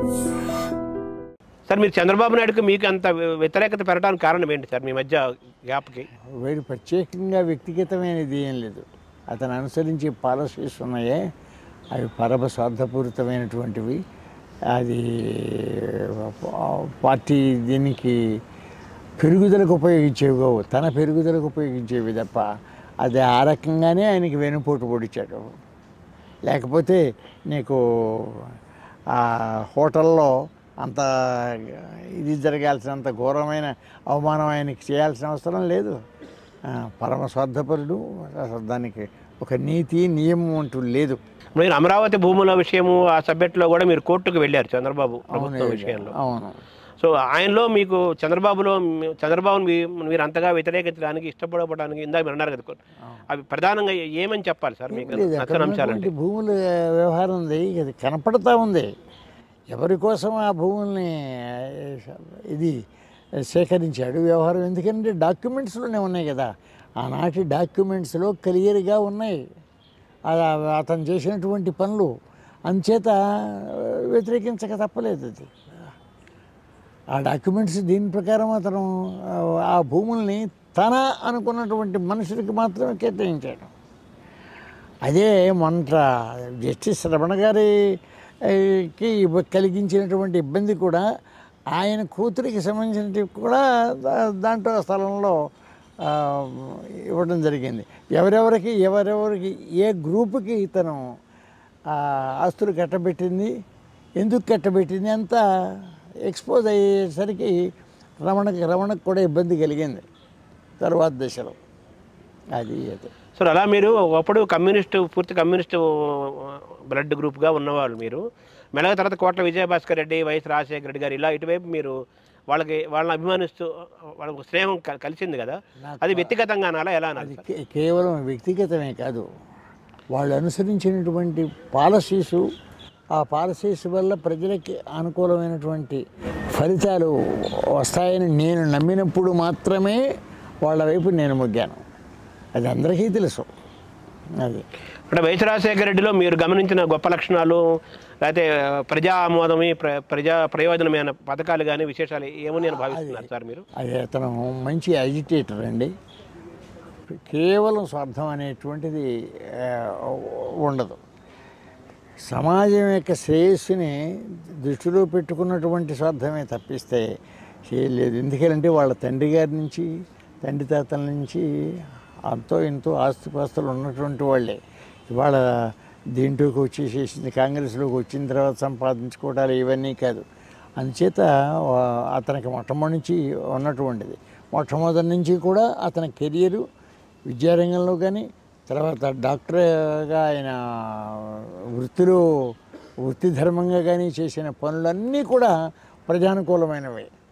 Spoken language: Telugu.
సార్ మీరు చంద్రబాబు నాయుడుకి మీకు అంత వ్యతిరేకత పెరగడానికి కారణం ఏంటి సార్ మీ మధ్య గ్యాప్కి? వీడు ప్రత్యేకంగా వ్యక్తిగతమైనది ఏం లేదు. అతను అనుసరించే పాలసీస్ ఉన్నాయే అవి పరమ స్వార్థపూరితమైనటువంటివి. అది పార్టీ దీనికి పెరుగుదలకు ఉపయోగించేవి కావు, తన పెరుగుదలకు ఉపయోగించేవి తప్ప. అది ఆ రకంగానే ఆయనకి వెనుపోటు పొడిచాడు. లేకపోతే నీకు ఆ హోటల్లో అంత ఇది జరగాల్సినంత ఘోరమైన అవమానం ఆయనకి చేయాల్సిన అవసరం లేదు. పరమ స్వార్థపరుడు. దానికి ఒక నీతి నియమం అంటూ లేదు. మీరు అమరావతి భూముల విషయము ఆ సబ్జెక్టులో కూడా మీరు కోర్టుకు వెళ్ళారు చంద్రబాబు ప్రభుత్వం విషయంలో. అవును. సో ఆయనలో మీకు చంద్రబాబుని మీరు అంతగా వ్యతిరేకించడానికి ఇష్టపడడానికి ఇందాక మీరు అన్నారు కదా, అవి ప్రధానంగా ఏమని చెప్పాలి సార్ మీకు నచ్చని అంశాలంటే? భూముల వ్యవహారం ఉంది, అది కనపడతా ఉంది. ఎవరి కోసం ఆ భూముల్ని ఇది సేకరించాడు వ్యవహారం? ఎందుకంటే డాక్యుమెంట్స్లోనే ఉన్నాయి కదా, ఆనాటి డాక్యుమెంట్స్లో క్లియర్గా ఉన్నాయి అతను చేసినటువంటి పనులు. అంచేత వ్యతిరేకించక తప్పలేదు. అది ఆ డాక్యుమెంట్స్ దీని ప్రకారం అతను ఆ భూముల్ని తన అనుకున్నటువంటి మనుషులకి మాత్రమే కేటాయించాడు. అదే మొన్న జస్టిస్ రమణ గారికి కలిగించినటువంటి ఇబ్బంది కూడా ఆయన కూతురికి సంబంధించినవి కూడా దాంట్లో స్థలంలో ఇవ్వడం జరిగింది. ఎవరెవరికి ఏ గ్రూపుకి ఇతను ఆస్తులు కట్టబెట్టింది, ఎందుకు కట్టబెట్టింది అంతా ఎక్స్పోజ్ అయ్యేసరికి రమణకు కూడా ఇబ్బంది కలిగింది తర్వాత దశలో. అది సార్ అలా మీరు ఒకప్పుడు పూర్తి కమ్యూనిస్టు బ్లడ్ గ్రూప్గా ఉన్నవాళ్ళు మీరు మెల్లగా తర్వాత కోట్ల విజయభాస్కర్ రెడ్డి, వైఎస్ రాజశేఖర రెడ్డి గారు ఇలా ఇటువైపు మీరు వాళ్ళని అభిమానిస్తూ వాళ్ళకు స్నేహం కలిసింది కదా, అది వ్యక్తిగతంగా అనాలా ఎలా అనాలి? కేవలం వ్యక్తిగతమే కాదు, వాళ్ళు అనుసరించినటువంటి పాలసీసు, ఆ పాలసీస్ వల్ల ప్రజలకి అనుకూలమైనటువంటి ఫలితాలు వస్తాయని నేను నమ్మినప్పుడు మాత్రమే వాళ్ళ వైపు నేను మొగ్గాను. అది అందరికీ తెలుసు. అది అంటే వైఎస్ రాజశేఖర రెడ్డిలో మీరు గమనించిన గొప్ప లక్షణాలు లేకపోతే ప్రజా ఆమోదమే ప్రజా ప్రయోజనమైన పథకాలు కానీ విశేషాలు ఏమో నేను భావిస్తున్నారు సార్ మీరు? అది అతను మంచి అజిటేటర్ అండి. కేవలం స్వార్థం అనేటువంటిది ఉండదు. సమాజం యొక్క శ్రేయస్సుని దృష్టిలో పెట్టుకున్నటువంటి స్వార్థమే తప్పిస్తే చేయలేదు. ఎందుకంటే వాళ్ళ తండ్రి గారి నుంచి తండ్రి తాతల నుంచి అంతో ఎంతో ఆస్తిపాస్తులు ఉన్నటువంటి వాళ్ళే ఇవాళ దీంట్లోకి వచ్చేసేసింది. కాంగ్రెస్లోకి వచ్చిన తర్వాత సంపాదించుకోవడాలు ఇవన్నీ కాదు. అందుచేత అతనికి మొట్టమొదటి నుంచి ఉన్నటువంటిది, మొట్టమొదటి నుంచి కూడా అతని కెరియరు విద్యారంగంలో కానీ, తర్వాత డాక్టర్గా ఆయన వృత్తి ధర్మంగా కానీ చేసిన పనులన్నీ కూడా ప్రజానుకూలమైనవి.